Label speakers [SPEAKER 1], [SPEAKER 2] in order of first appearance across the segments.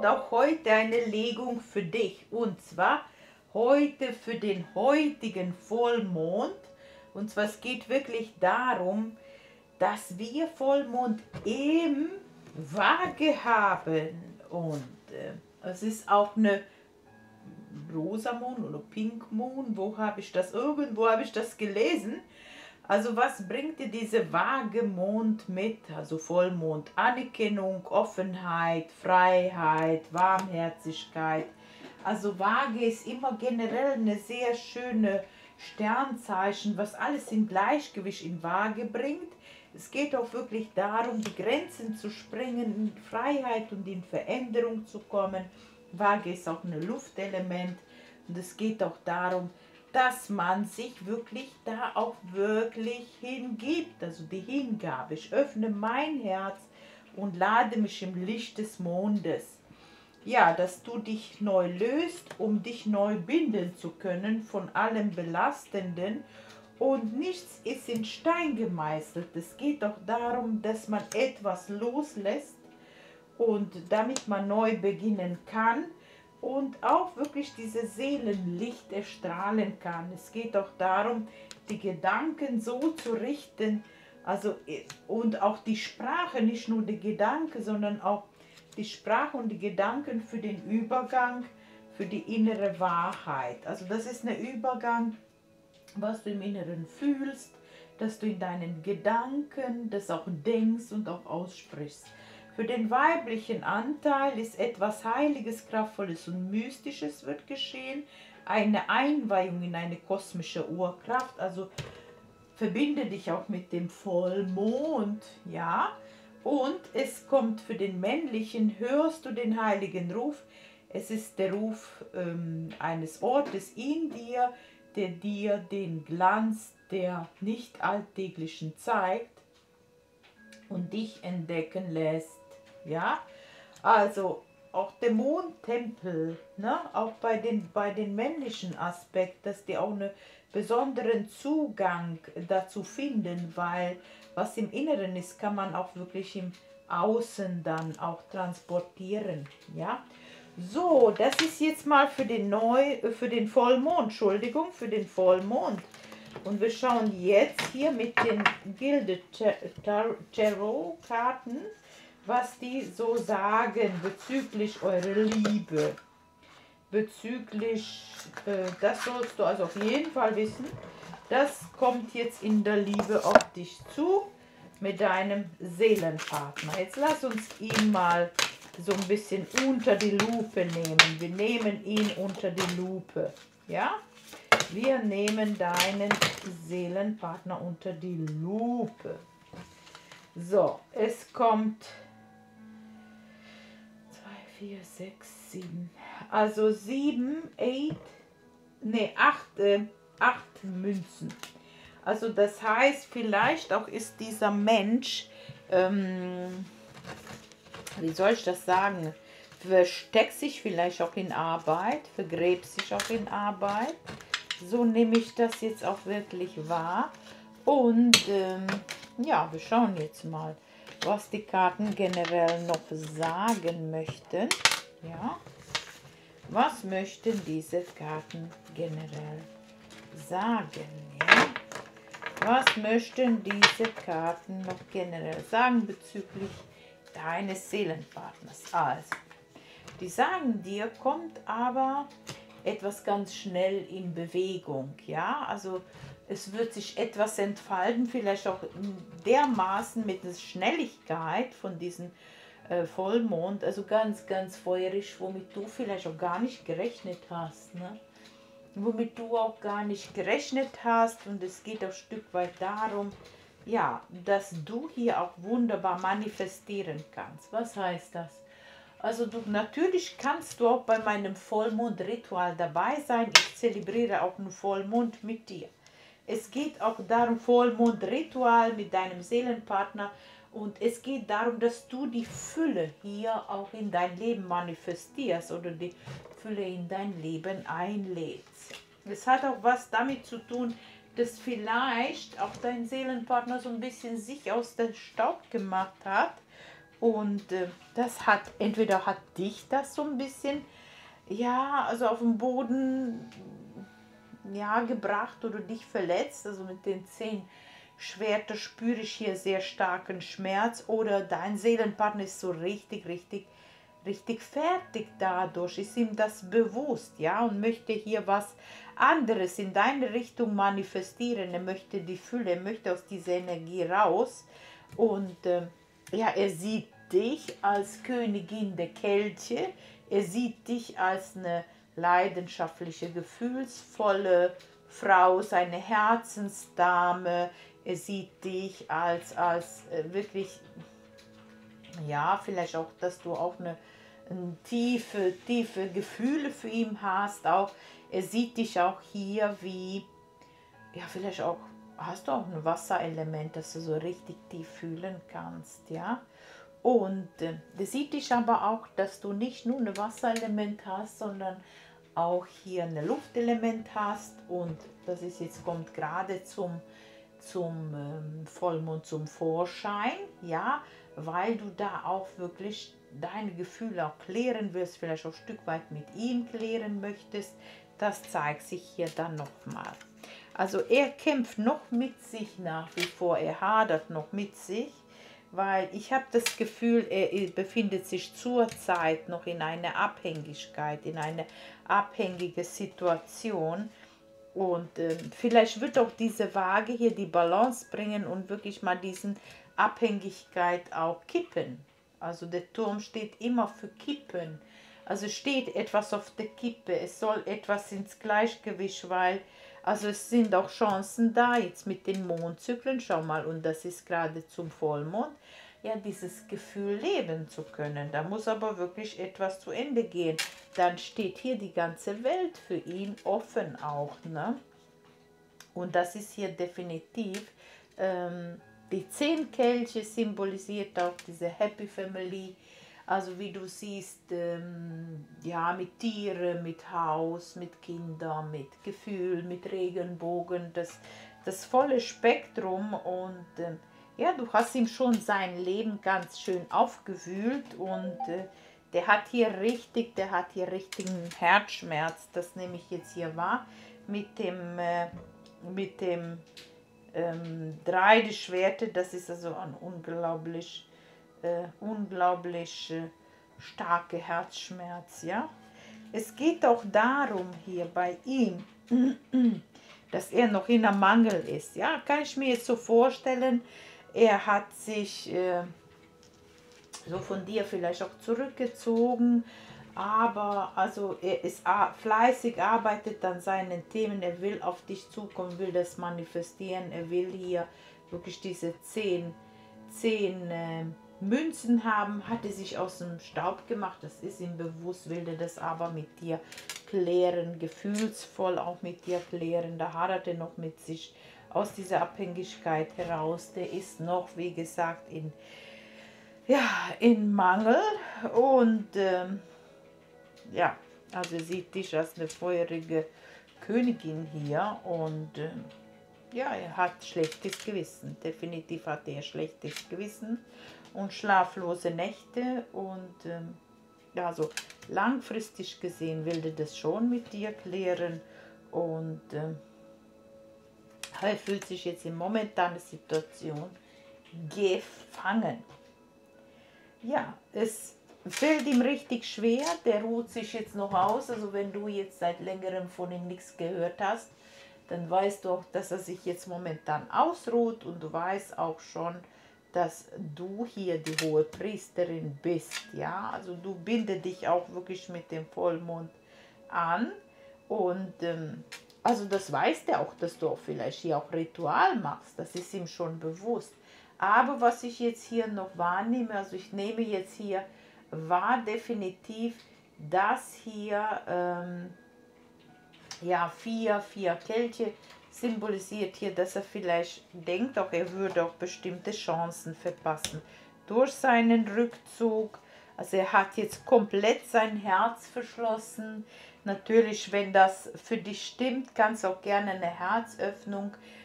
[SPEAKER 1] und auch heute eine Legung für dich. Und zwar heute für den heutigen Vollmond. Und zwar es geht wirklich darum, dass wir Vollmond im Waage haben. Und es ist auch eine rosa Mond oder Pink Moon. Wo habe ich das? Irgendwo habe ich das gelesen. Also was bringt dir diese Waagemond mit? Also Vollmond, Anerkennung, Offenheit, Freiheit, Warmherzigkeit. Also Waage ist immer generell eine sehr schöne Sternzeichen, was alles in Gleichgewicht in Waage bringt. Es geht auch wirklich darum, die Grenzen zu sprengen, in Freiheit und in Veränderung zu kommen. Waage ist auch ein Luftelement und es geht auch darum, dass man sich wirklich da auch wirklich hingibt, also die Hingabe. Ich öffne mein Herz und lade mich im Licht des Mondes. Ja, dass du dich neu löst, um dich neu binden zu können von allem Belastenden. Und nichts ist in Stein gemeißelt. Es geht doch darum, dass man etwas loslässt und damit man neu beginnen kann und auch wirklich dieses Seelenlicht erstrahlen kann. Es geht auch darum, die Gedanken so zu richten, also und auch die Sprache, nicht nur die Gedanken, sondern auch die Sprache und die Gedanken für den Übergang, für die innere Wahrheit. Also das ist ein Übergang, was du im Inneren fühlst, dass du in deinen Gedanken das auch denkst und auch aussprichst. Für den weiblichen Anteil ist etwas Heiliges, Kraftvolles und Mystisches wird geschehen. Eine Einweihung in eine kosmische Urkraft, also verbinde dich auch mit dem Vollmond, ja. Und es kommt für den männlichen, hörst du den heiligen Ruf. Es ist der Ruf eines Ortes in dir, der dir den Glanz der nicht alltäglichen zeigt und dich entdecken lässt. Ja, also auch der Mondtempel, ne? Auch bei den männlichen Aspekt, dass die auch einen besonderen Zugang dazu finden, weil was im Inneren ist, kann man auch wirklich im Außen dann auch transportieren. Ja, so, das ist jetzt mal für den Vollmond, Entschuldigung, für den Vollmond. Und wir schauen jetzt hier mit den Gilded Tarot Karten, was die so sagen bezüglich eurer Liebe. Bezüglich, das sollst du also auf jeden Fall wissen, das kommt jetzt in der Liebe auf dich zu mit deinem Seelenpartner. Jetzt lass uns ihn mal so ein bisschen unter die Lupe nehmen. Wir nehmen ihn unter die Lupe, ja? Wir nehmen deinen Seelenpartner unter die Lupe. So, es kommt 2, 4, 6, 7. Also 8 Münzen. Also das heißt, vielleicht auch ist dieser Mensch, wie soll ich das sagen, versteckt sich vielleicht auch in Arbeit, vergräbt sich auch in Arbeit. So nehme ich das jetzt auch wirklich wahr. Und ja, wir schauen jetzt mal, was die Karten generell noch sagen möchten. Ja, was möchten diese Karten generell sagen? Ja? Was möchten diese Karten noch generell sagen bezüglich deines Seelenpartners? Also, die sagen dir, kommt aber etwas ganz schnell in Bewegung, ja, also es wird sich etwas entfalten, vielleicht auch dermaßen mit der Schnelligkeit von diesem Vollmond, also ganz, ganz feurig, womit du vielleicht auch gar nicht gerechnet hast, ne? Womit du auch gar nicht gerechnet hast, und es geht auch ein Stück weit darum, ja, dass du hier auch wunderbar manifestieren kannst. Was heißt das? Also natürlich kannst du auch bei meinem Vollmondritual dabei sein. Ich zelebriere auch einen Vollmond mit dir. Es geht auch darum, Vollmondritual mit deinem Seelenpartner. Und es geht darum, dass du die Fülle hier auch in dein Leben manifestierst oder die Fülle in dein Leben einlädst. Es hat auch was damit zu tun, dass vielleicht auch dein Seelenpartner so ein bisschen sich aus dem Staub gemacht hat Und das hat, entweder hat dich das so ein bisschen, ja, also auf den Boden, ja, gebracht oder dich verletzt. Also mit den 10 Schwertern spüre ich hier sehr starken Schmerz. Oder dein Seelenpartner ist so richtig, richtig, richtig fertig dadurch. Ist ihm das bewusst, ja, und möchte hier was anderes in deine Richtung manifestieren. Er möchte die Fülle, er möchte aus dieser Energie raus. Und ja, er sieht dich als Königin der Kelche. Er sieht dich als eine leidenschaftliche, gefühlsvolle Frau, seine Herzensdame. Er sieht dich als wirklich, ja, vielleicht auch, dass du auch eine tiefe, tiefe Gefühle für ihn hast. Auch er sieht dich auch hier wie, ja, vielleicht auch, hast du auch ein Wasserelement, das du so richtig tief fühlen kannst, ja. Und der sieht dich aber auch, dass du nicht nur ein Wasserelement hast, sondern auch hier ein Luftelement hast. Und das ist jetzt, kommt gerade zum Vollmond zum Vorschein, ja, weil du da auch wirklich deine Gefühle auch klären wirst, vielleicht auch ein Stück weit mit ihm klären möchtest. Das zeigt sich hier dann nochmal. Also er kämpft noch mit sich nach wie vor, er hadert noch mit sich, weil ich habe das Gefühl, er befindet sich zurzeit noch in einer Abhängigkeit, in einer abhängigen Situation. Und vielleicht wird auch diese Waage hier die Balance bringen und wirklich mal diesen Abhängigkeit auch kippen. Also der Turm steht immer für kippen. Also steht etwas auf der Kippe, es soll etwas ins Gleichgewicht, weil, also es sind auch Chancen da, jetzt mit den Mondzyklen, schau mal, und das ist gerade zum Vollmond, ja, dieses Gefühl leben zu können. Da muss aber wirklich etwas zu Ende gehen. Dann steht hier die ganze Welt für ihn offen auch, ne? Und das ist hier definitiv, die 10 Kelche symbolisiert auch diese Happy Family. Also wie du siehst, ja, mit Tieren, mit Haus, mit Kindern, mit Gefühl, mit Regenbogen, das volle Spektrum. Und ja, du hast ihm schon sein Leben ganz schön aufgewühlt und der hat hier richtigen Herzschmerz. Das nehme ich jetzt hier wahr mit dem 3 der Schwerte. Das ist also ein unglaublich starker Herzschmerz, ja. Es geht auch darum hier bei ihm, dass er noch in einem Mangel ist, ja. Kann ich mir jetzt so vorstellen, er hat sich so von dir vielleicht auch zurückgezogen, aber also er ist fleißig, arbeitet an seinen Themen, er will auf dich zukommen, will das manifestieren, er will hier wirklich diese 10 Münzen haben, hat er sich aus dem Staub gemacht, das ist ihm bewusst, will er das aber mit dir klären, gefühlsvoll auch mit dir klären, da hadert er noch mit sich aus dieser Abhängigkeit heraus, der ist noch, wie gesagt, in Mangel und ja, also sieht dich als eine feurige Königin hier und ja, er hat schlechtes Gewissen, definitiv hat er schlechtes Gewissen und schlaflose Nächte und ja, so langfristig gesehen will er das schon mit dir klären und er fühlt sich jetzt in momentaner Situation gefangen. Ja, es fällt ihm richtig schwer, der ruht sich jetzt noch aus, also wenn du jetzt seit längerem von ihm nichts gehört hast, dann weißt du auch, dass er sich jetzt momentan ausruht und du weißt auch schon, dass du hier die hohe Priesterin bist, ja, also du bindest dich auch wirklich mit dem Vollmond an und also das weiß der auch, dass du auch vielleicht hier auch Ritual machst, das ist ihm schon bewusst. Aber was ich jetzt hier noch wahrnehme, also ich nehme jetzt hier wahr definitiv, dass hier ja, vier Kelche symbolisiert hier, dass er vielleicht denkt, auch er würde auch bestimmte Chancen verpassen durch seinen Rückzug. Also er hat jetzt komplett sein Herz verschlossen. Natürlich, wenn das für dich stimmt, kannst du auch gerne eine Herzöffnung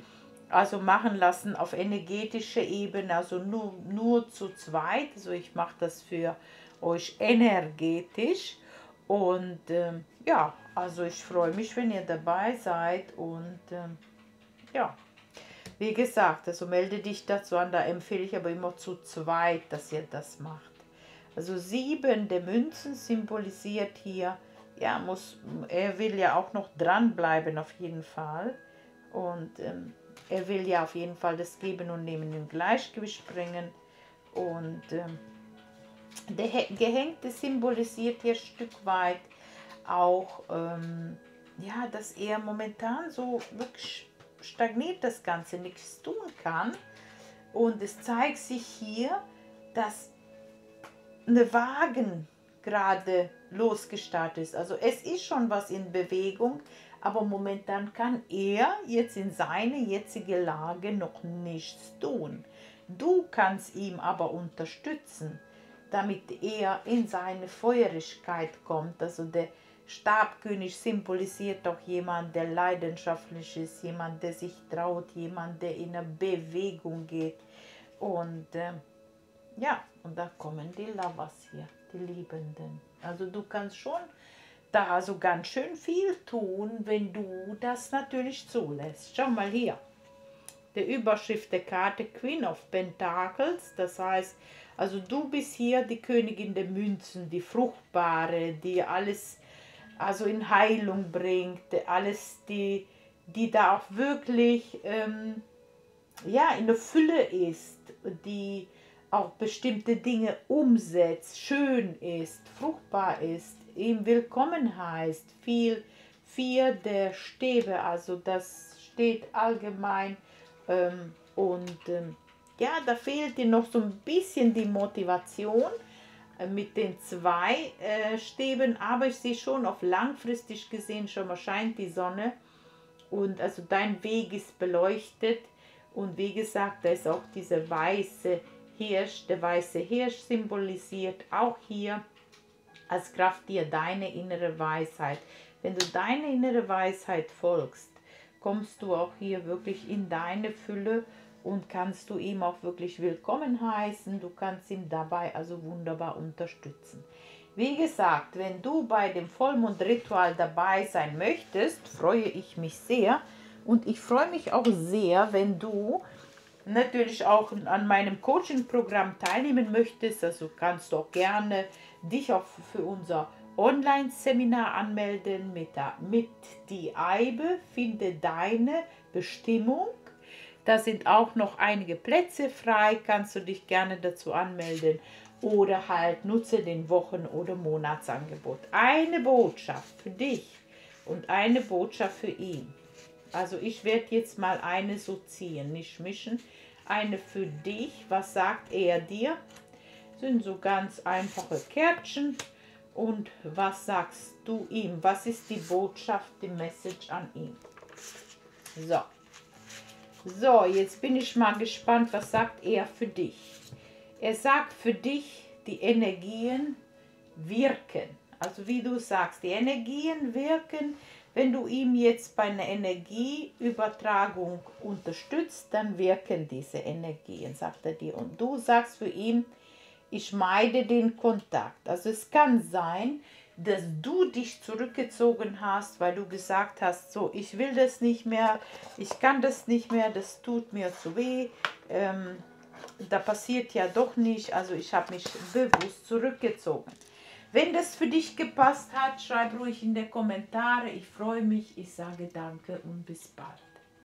[SPEAKER 1] also machen lassen auf energetischer Ebene, also nur zu zweit. Also ich mache das für euch energetisch. Und ja, also ich freue mich, wenn ihr dabei seid. Und ja, wie gesagt, also melde dich dazu an, da empfehle ich aber immer zu zweit, dass ihr das macht. Also 7 der Münzen symbolisiert hier, ja, er will ja auch noch dranbleiben auf jeden Fall. Und er will ja auf jeden Fall das Geben und Nehmen im Gleichgewicht bringen. Und der Gehängte symbolisiert hier ein Stück weit auch, ja, dass er momentan so wirklich stagniert, das Ganze nichts tun kann. Und es zeigt sich hier, dass eine Wagen gerade losgestartet ist. Also es ist schon was in Bewegung, aber momentan kann er jetzt in seiner jetzigen Lage noch nichts tun. Du kannst ihm aber unterstützen, damit er in seine Feurigkeit kommt. Also der Stabkönig symbolisiert auch jemand, der leidenschaftlich ist, jemand, der sich traut, jemand, der in eine Bewegung geht. Und ja, und da kommen die Lovers hier, die Liebenden. Also du kannst schon da so ganz schön viel tun, wenn du das natürlich zulässt. Schau mal hier, der Überschrift der Karte Queen of Pentacles, das heißt, also du bist hier die Königin der Münzen, die Fruchtbare, die alles also in Heilung bringt, alles, die da auch wirklich ja, in der Fülle ist, die auch bestimmte Dinge umsetzt, schön ist, fruchtbar ist, ihm willkommen heißt, 4 der Stäbe, also das steht allgemein ja, da fehlt dir noch so ein bisschen die Motivation mit den 2 Stäben, aber ich sehe schon auf langfristig gesehen, schon mal scheint die Sonne und also dein Weg ist beleuchtet und wie gesagt, da ist auch dieser weiße Hirsch, der weiße Hirsch symbolisiert auch hier als Kraft dir deine innere Weisheit. Wenn du deine innere Weisheit folgst, kommst du auch hier wirklich in deine Fülle und kannst du ihm auch wirklich willkommen heißen. Du kannst ihn dabei also wunderbar unterstützen. Wie gesagt, wenn du bei dem Vollmondritual dabei sein möchtest, freue ich mich sehr. Und ich freue mich auch sehr, wenn du natürlich auch an meinem Coaching-Programm teilnehmen möchtest. Also kannst du auch gerne dich auch für unser Online-Seminar anmelden mit die Eibe, finde deine Bestimmung. Da sind auch noch einige Plätze frei, kannst du dich gerne dazu anmelden oder halt nutze den Wochen- oder Monatsangebot. Eine Botschaft für dich und eine Botschaft für ihn. Also ich werde jetzt mal eine so ziehen, nicht mischen. Eine für dich, was sagt er dir? Sind so ganz einfache Kärtchen. Und was sagst du ihm? Was ist die Botschaft, die Message an ihn? So. So, jetzt bin ich mal gespannt, was sagt er für dich? Er sagt für dich, die Energien wirken. Also wie du sagst, die Energien wirken. Wenn du ihm jetzt bei einer Energieübertragung unterstützt, dann wirken diese Energien, sagt er dir. Und du sagst für ihn, ich meide den Kontakt. Also es kann sein, dass du dich zurückgezogen hast, weil du gesagt hast, so, ich will das nicht mehr, ich kann das nicht mehr, das tut mir zu weh, da passiert ja doch nicht, also ich habe mich bewusst zurückgezogen. Wenn das für dich gepasst hat, schreib ruhig in die Kommentare, ich freue mich, ich sage danke und bis bald.